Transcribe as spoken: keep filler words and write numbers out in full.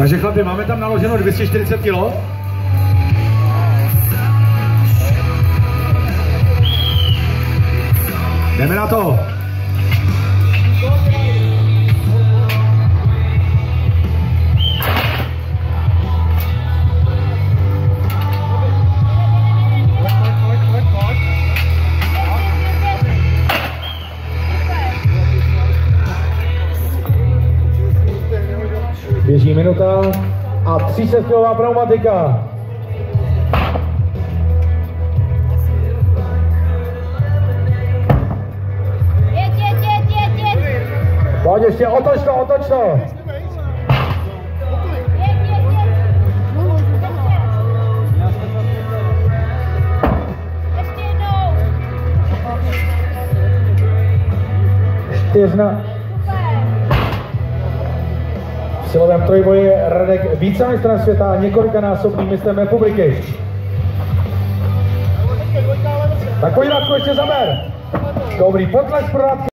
Takže chlapi, máme tam naloženo dvě stě čtyřicet kilo. Jdeme na to. Běží minuta a třicet kilová pneumatika. Jeď, jeď, jeď, jeď, jeď. Pojď ještě, otoč to, otoč to. Jeď, jeď, jeď. Ještě jednou. Čtyřna. V silovém trojboji je Radek vícemistrem světa a několikanásobným mistrem republiky. Tak pojď Radko, ještě zaber. Dobrý potlesk pro Radka.